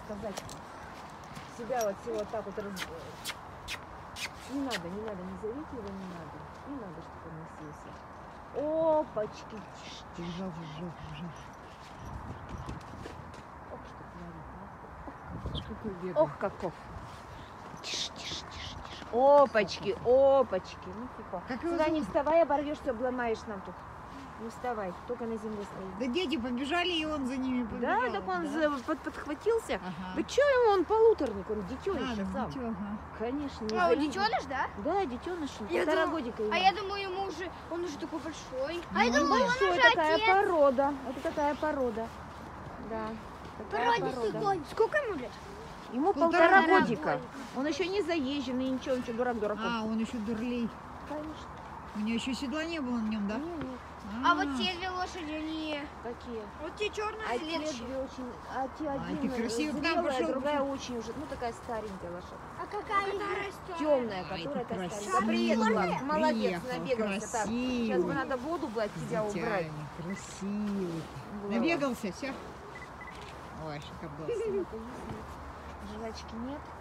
сказать, себя вот все вот так вот Не надо, не зовите его, не надо, чтобы он носился. Опачки. Ужас. Ох, что творит, а? Бедный. Ох, каков. Тише. Опачки. Ну, типа. Как его Сюда не зовут? вставай, оборвешься, обломаешь нам тут. Не вставай, только на земле стоит. Да дети побежали, и он за ними побежал. Да, так он подхватился. Ага. Да что ему, он полуторник, он детеныш да, сам. дитё, ага. Конечно, не А, он завидуй. детеныш, да? Да, детеныш, Я полтора думала- годика ему. А я думаю, ему уже, он уже такой большой. А я думала, Большой, такая порода. Это такая порода. Да. Такая порода. Сколько ему лет? Ему Полтора полтора годика. годика. Он еще не заезженный, ничего, он что, дурак дураком. А, он еще дурлей. Конечно. У него еще седла не было на нем, да? Нет. А вот те две лошади, они... Какие? Вот те черные, А те следующие. две очень... А те один ты красиво к нам зрелая, пошел, другая очень уже, ну такая старенькая лошадь. А какая растет? Темная, Ай, которая ты такая красивый. старенькая. Да привет, Влад, молодец, Приехал, набегался. Так, красивый. сейчас бы надо воду, Влад, тебя убрать. Зятяня, красивый. Влад. Набегался, все. Ой, шикарно. Жвачки нет.